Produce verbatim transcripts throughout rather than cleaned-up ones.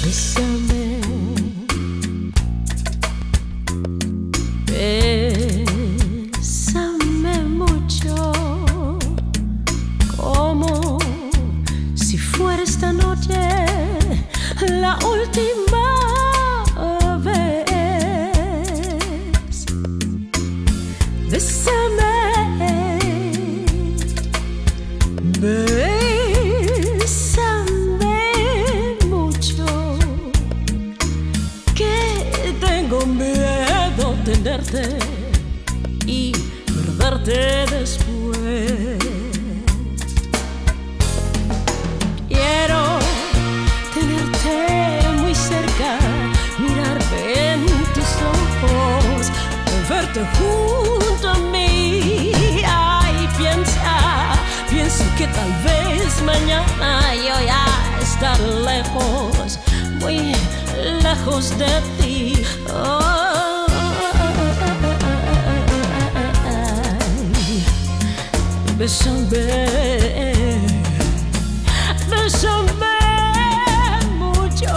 Besame, besame mucho, como si fuera esta noche la última vez. Besame, besame mucho, que tengo miedo tenerte y perderte después. Quiero tenerte muy cerca, mirarme en tus ojos, verte junto a mí. Ay, piensa, pienso que tal vez mañana yo ya estaré lejos, muy lejos de ti. Oh, bésame, bésame mucho,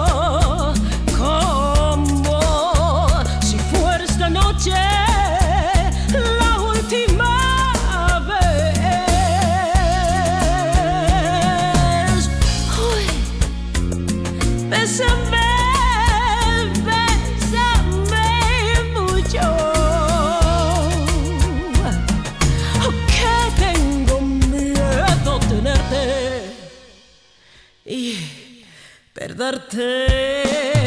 como si fuera esta noche la última vez. Uy, bésame, bésame mucho, que tengo miedo tenerte y perderte.